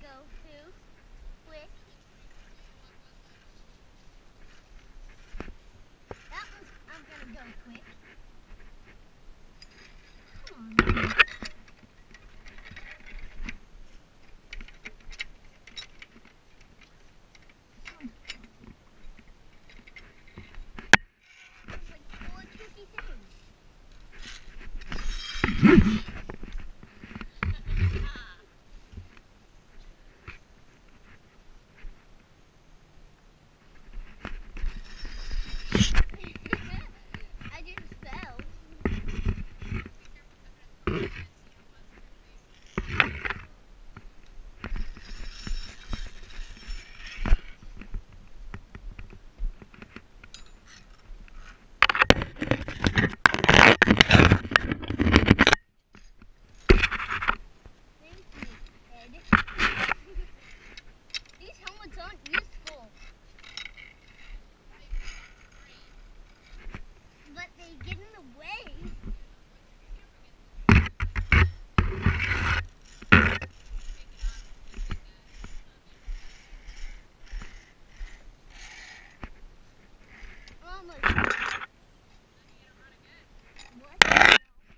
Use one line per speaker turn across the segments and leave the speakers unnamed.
go too quick. That one's, I'm gonna go quick. Come on. It's like full of tricky things. I just fell. Thank you, Ed. These helmets aren't useful, but they get in the way. Almost. What?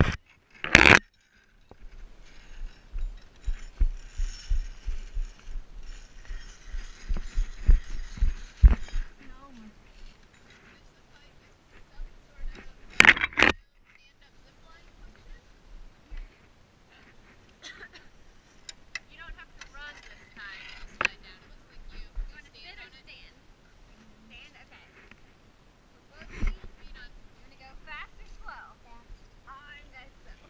No.
You don't have to run this time to slide down. It looks like you want to sit or stand? Stand? Okay. So both feet on. You want to go fast or slow?
Fast.
I'm going to slow.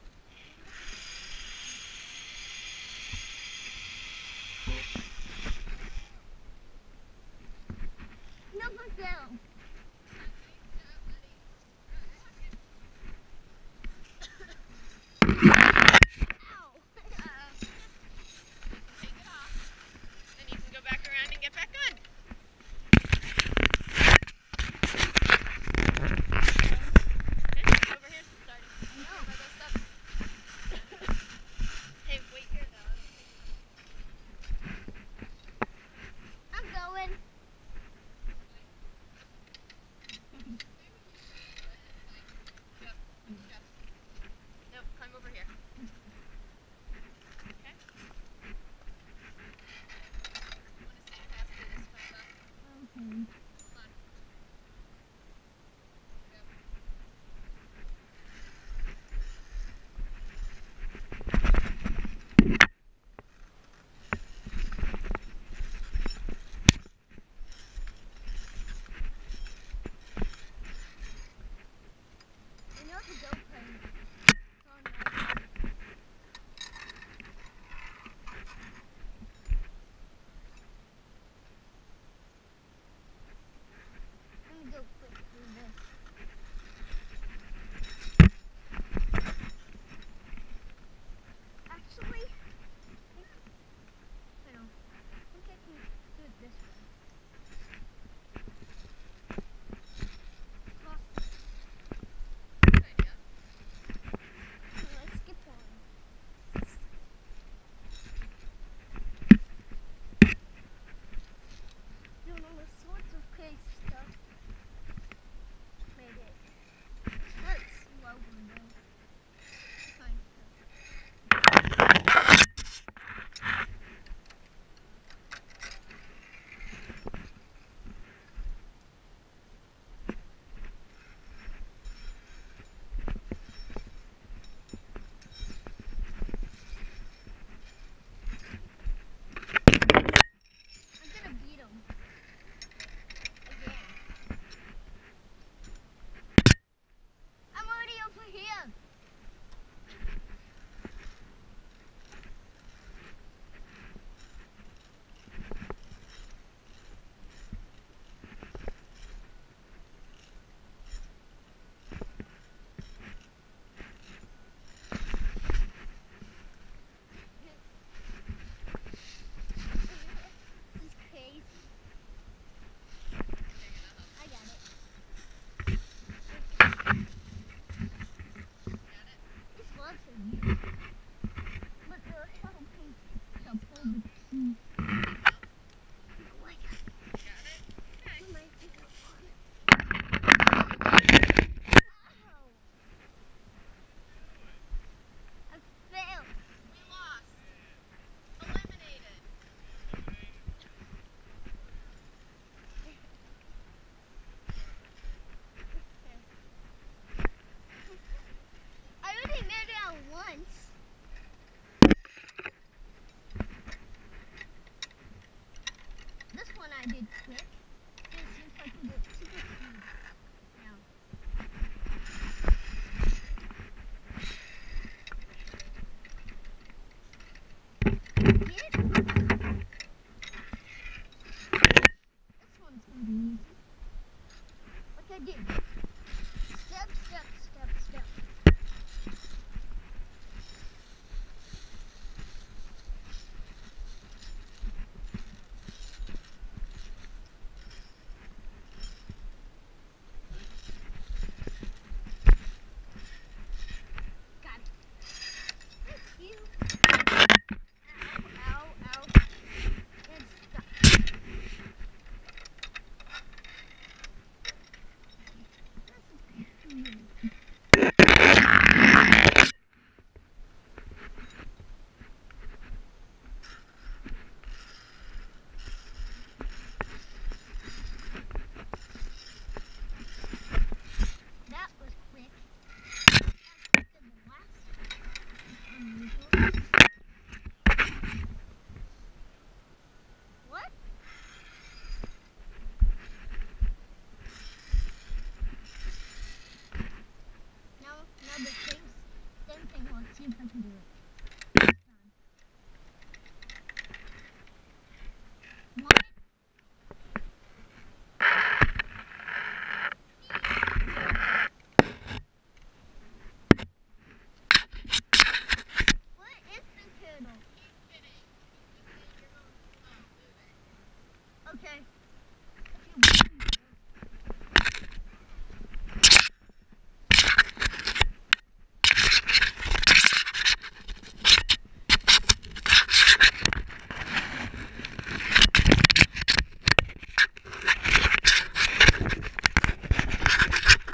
No, but down. Ow.
Take it off. Then you can go back around and get back on. Okay, over here's the starting.
No.
By those steps. Hey, wait here though.
I'm going.
Yep. Just. Nope, climb over here. Okay? You want to stay faster this way though?
Okay.
Come on. Yep.
I know the GoPro. Let me go quick through this. Actually, I don't know. I think I can do it this way. Cross.
Good idea.
Let's skip on. Doing all sorts of crazy stuff. Made it. That's slow one though. Fine. I'm gonna beat him. Again. I'm already over here. This is crazy. I got it. This was for you. But the help me to pull the key. see if I can do it.